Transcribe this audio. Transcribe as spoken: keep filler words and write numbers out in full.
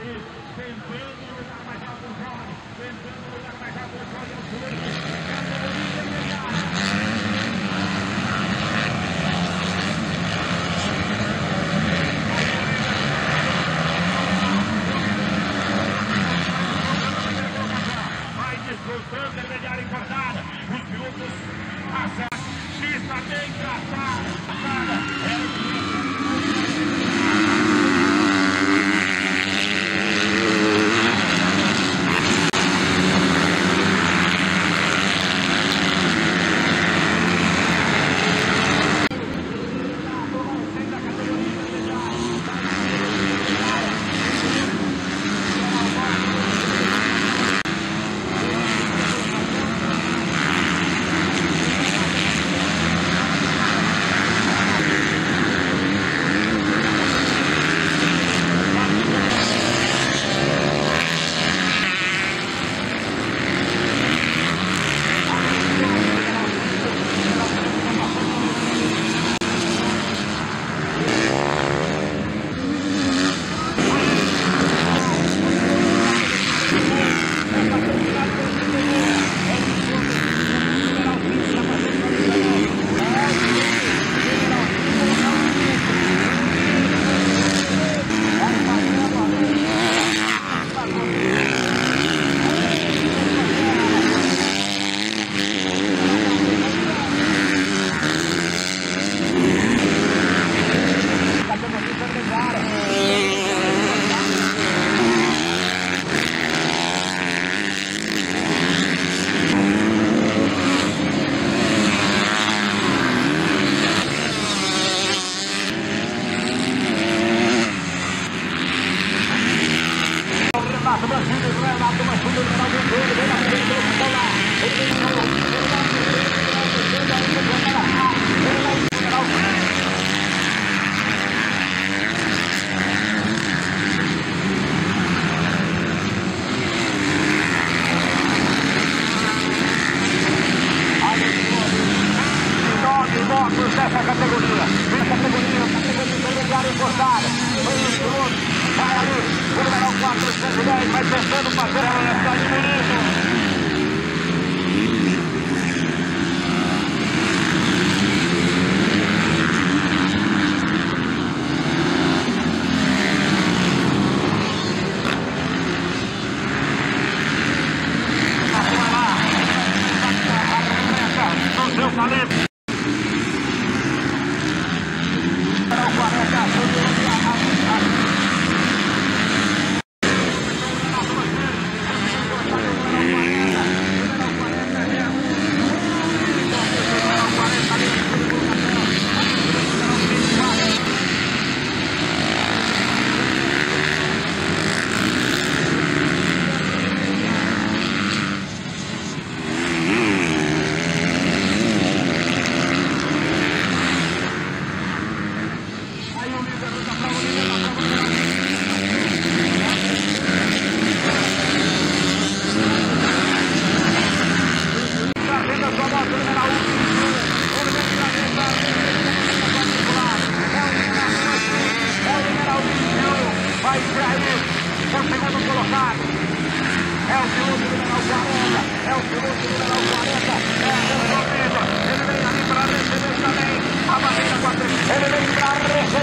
ali, tentando lutar mais alto o Jorge, tentando lutar mais alto o Jorge, é o Felipe, vai desfrutando, intermediária encostada, os pilotos passam, pista bem traçada, é o dessa categoria, essa categoria, categoria intermediária encostada, foi o piloto, vai ali, o numeral quatrocentos e dez, vai tentando fazer a velocidade bonita. Eu falei. Vai extrair o segundo colocado. É o piloto numeral quarenta. É o piloto numeral quarenta. É a Resolvida. Ele vem ali para receber também a bandeira quatrocentos. Ele vem para receber.